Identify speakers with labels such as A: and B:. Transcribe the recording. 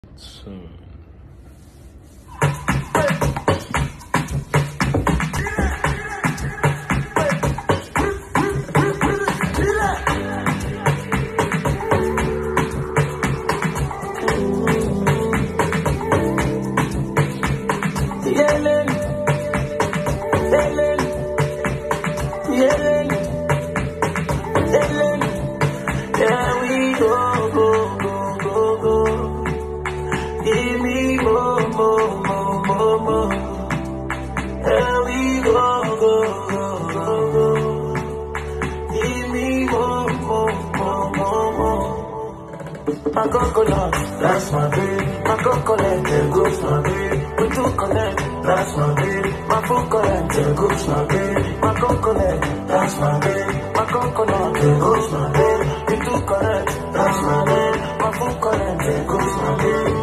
A: soon.
B: My coconut, that's my baby. My coconut, there goes my baby. We do connect, that's my baby. My coconut, there goes my baby. My coconut, that's my baby. My coconut, there goes my baby. We do connect, that's my baby. My coconut, there goes my baby.